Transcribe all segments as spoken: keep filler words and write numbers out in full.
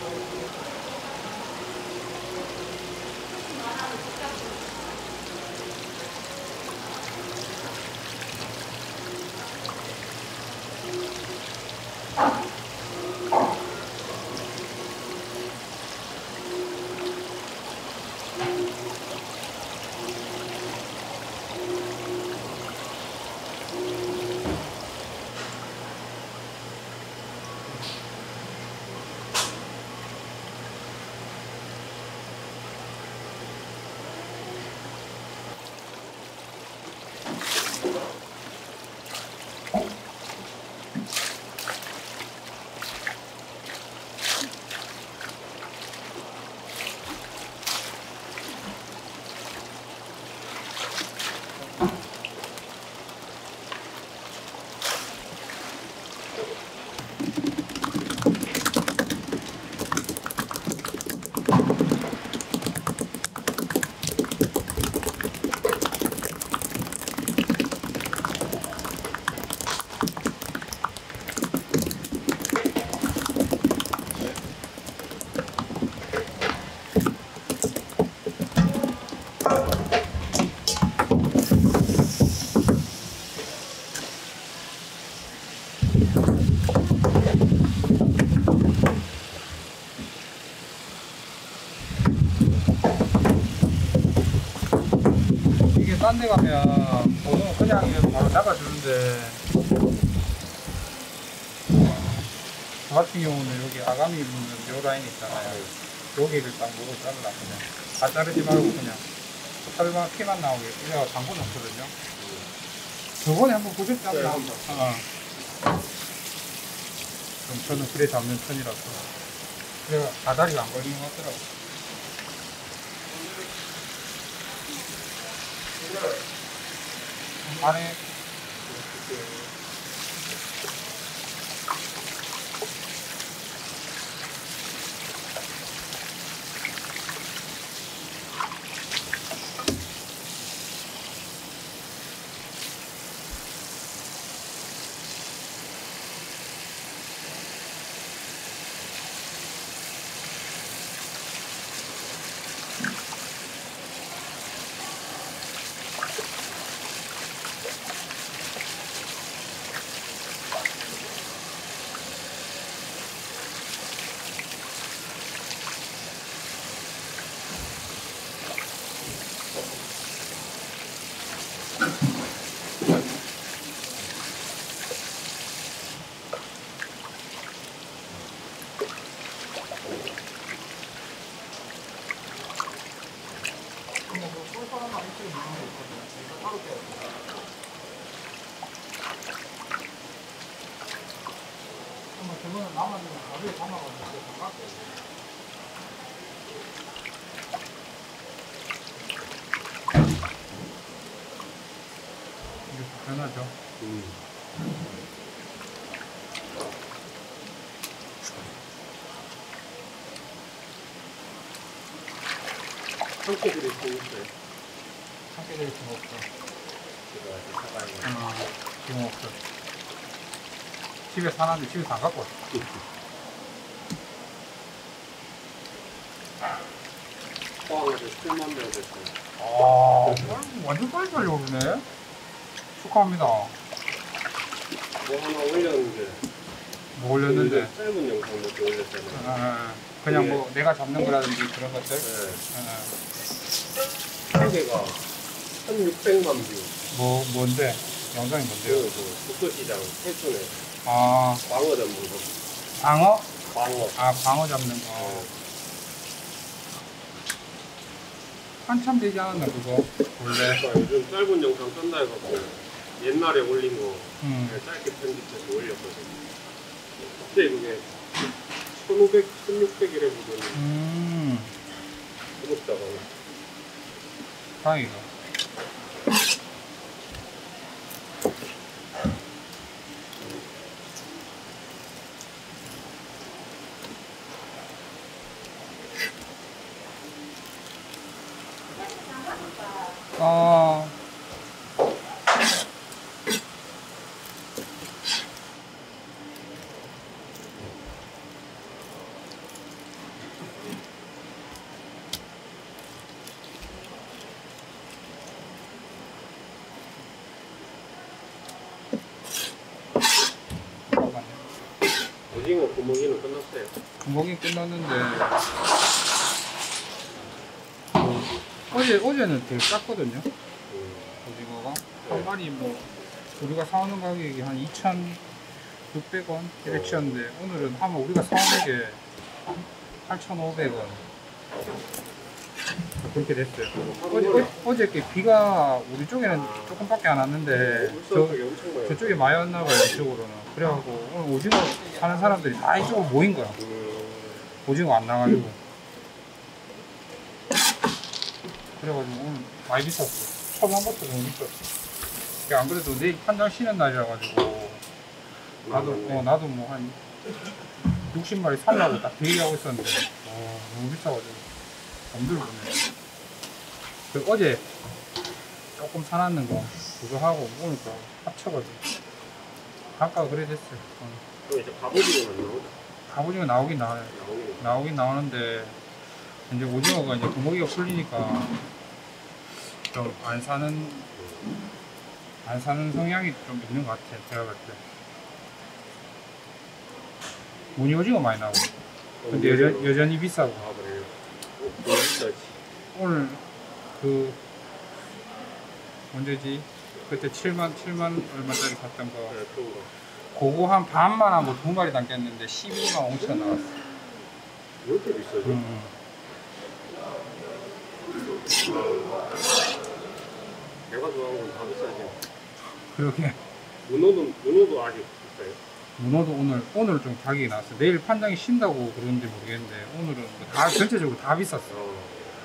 딴 데 가면 보통 그냥 이렇게 바로 잡아주는데 저 같은 경우는 여기 아가미 있는 요 라인 있잖아요. 여기를 딱 보고 잘라. 그냥 다 자르지 말고 그냥 살만 피만 나오게 이래가 담궈 놓거든요. 저번에 한번 보셨지 않나? 네, 한번. 어. 그럼 저는 그래 잡는 편이라서 그래가 다다리가 안 걸리는 것 같더라고요. 안에 저거는 남았는데 가루에 담아가지고 담갔어요. 이게 불편하죠? 음. 참깨들이 좀 있어요. 참깨들이 지금 없어. 제가 아직 사가야 어, 지금 없어. 집에 사놨는데 집에서 안 갖고 왔어. 포항아재 칠만 명 됐어요. 아, 완전 빨리 달려오르네. 축하합니다. 뭐 하나 올렸는데. 뭐 올렸는데? 짧은 영상 몇 개 올렸잖아요. 아, 그냥 네. 뭐 내가 잡는 거라든지 그런 것들? 네. 아. 한 개가 천육백만 뷰. 뭐, 뭔데? 영상이 뭔데요? 그, 그 국토시장 해촌에. 아. 광어 잡는 거. 광어? 광어. 아, 광어 잡는 거. 네. 한참 되지 않았나, 그거? 원래? 그러니까 요즘 짧은 영상 뜬다 해갖고 옛날에 올린 거 음. 그냥 짧게 편집해서 올렸거든요. 그때 그게 천오백, 천육백이래 보더니 음. 구독자가 다행이다. 아. 구멍이는 끝났어요. 구멍이 끝났는데 뭐, 어제 어제는 되게 쌌거든요. 음. 오징어가 네. 한 마리 뭐 우리가 사오는 가격이 한 이천육백 원 이렇게 치었는데 오늘은 아마 우리가 사오는 게 팔천오백 원 그렇게 됐어요. 어제, 어제, 어저께 비가 우리 쪽에는 조금밖에 안 왔는데 저, 저쪽에 많이 왔나 봐요. 이쪽으로는. 그래갖고 오늘 오징어 사는 사람들이 다 이쪽으로 모인 거야. 오징어 안 나가지고. 그래가지고 오늘 많이 비쌌어. 초반부터 너무 비쌌어. 안 그래도 내일 판장 쉬는 날이라 가지고 나도 어, 나도 뭐 한 육십 마리 살라고 딱 대기하고 있었는데 어, 너무 비싸가지고 엄두를 못 내. 그 어제 조금 사놨는 거 그거 하고 오늘 거 합쳐가지고 단가가 그래 됐어요. 그럼 이제 갑오징어는 안 나오죠? 갑오징어 나오긴 나와요. 나오긴 나오긴 나오는데 이제 오징어가 이제 구멍이가 풀리니까 좀 안 사는 안 사는 성향이 좀 있는 것 같아요. 제가 볼 때. 무늬 오징어 많이 나오고. 근데 여전, 여전히 비싸고. 아 그래요? 어, 너무 비싸지. 오늘 그 언제지? 그때 칠만 칠만 얼마짜리 샀던 거. 네, 그런 거. 그거 한 반만 하고 두 마리 담겼는데 십이만 오천 나왔어. 왜 이렇게 비싸지? 음. 내가 좋아하는 건 다 비싸지. 그렇게. 문어도 문어도 아직 비싸요? 문어도 오늘 오늘 좀 가격이 나왔어. 내일 판장이 쉰다고 그러는지 모르겠는데 오늘은 다 전체적으로 다 비쌌어. 어.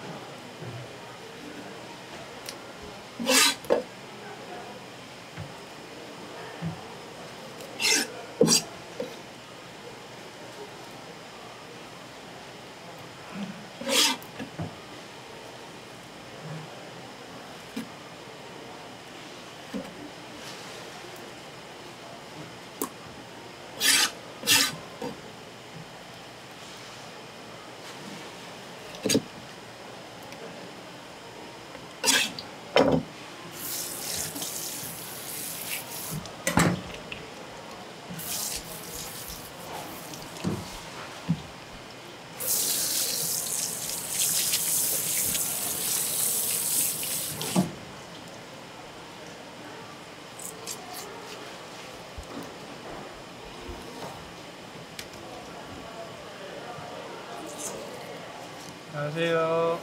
안녕하세요.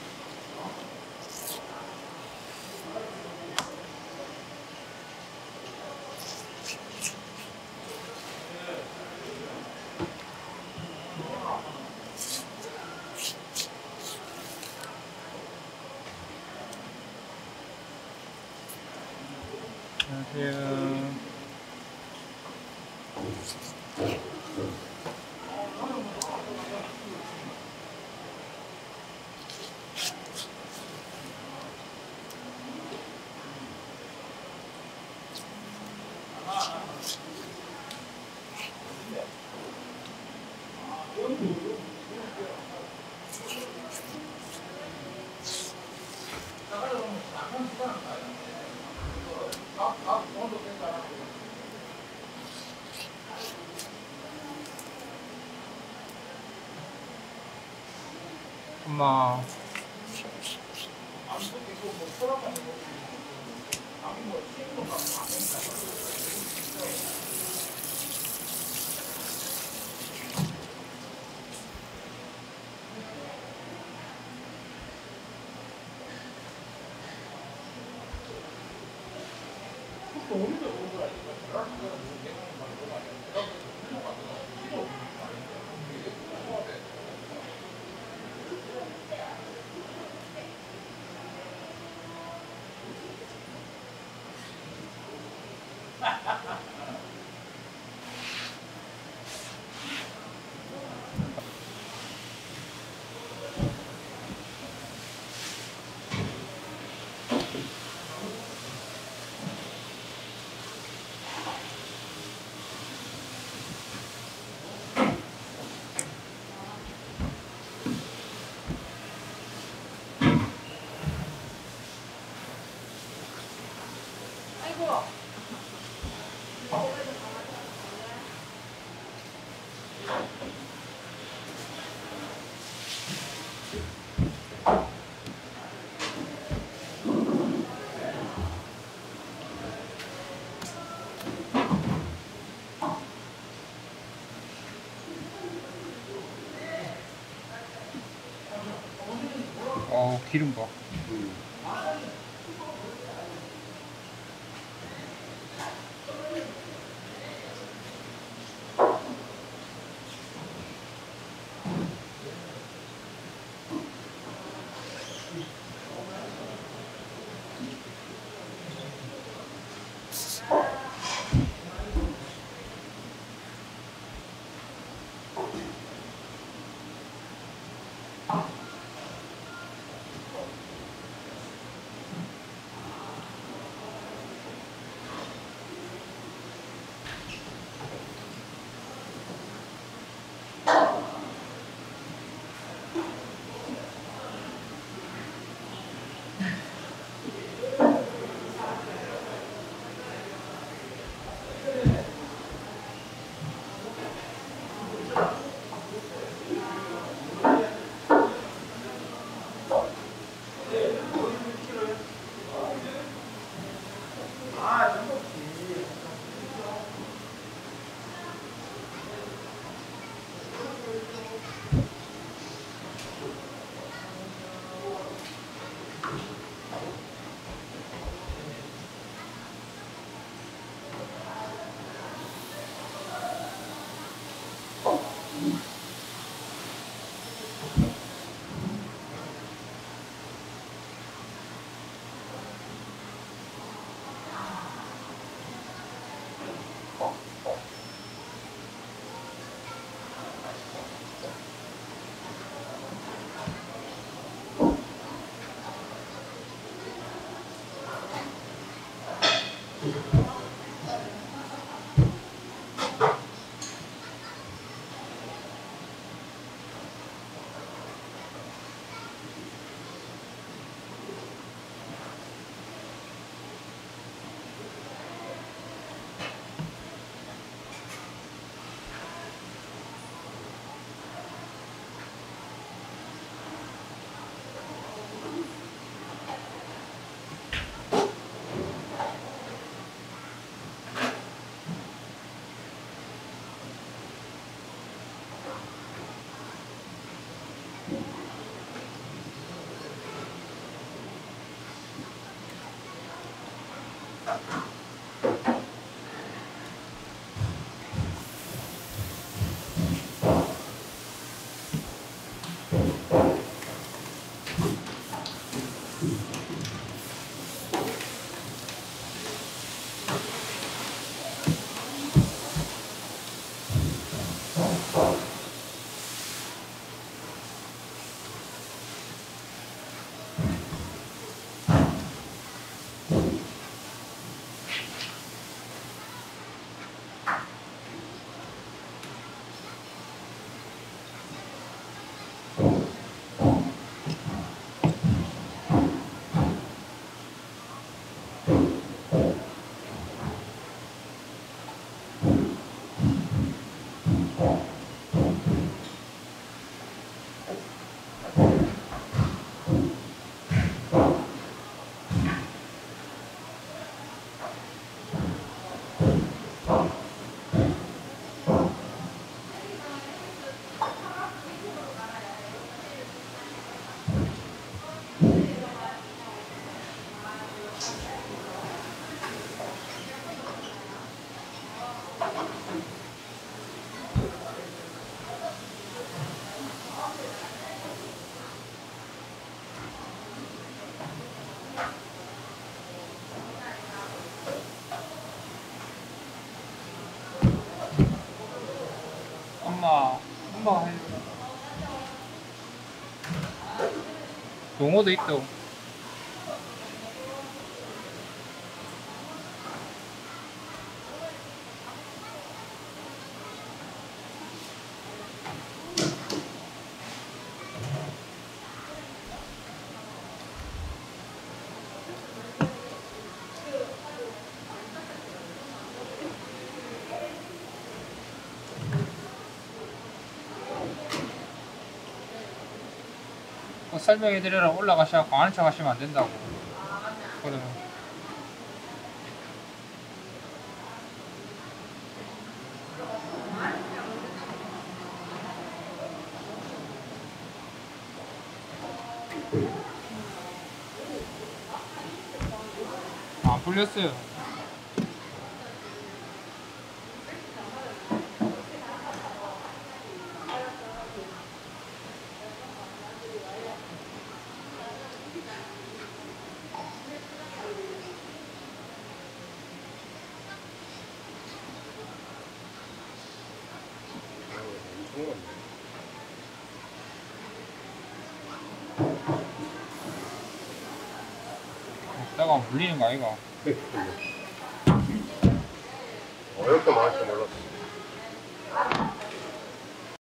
안녕하세요. 엄마. 어, 기름 봐. 음. 엄마, 엄마가 해. 용어도 있고. 설명해드리러 올라가셔서 아는 척 하시면 안 된다고. 그러면 돌렸어요. 먹다가 물리는 거 아이가? 어렵게 맛있게 몰랐어.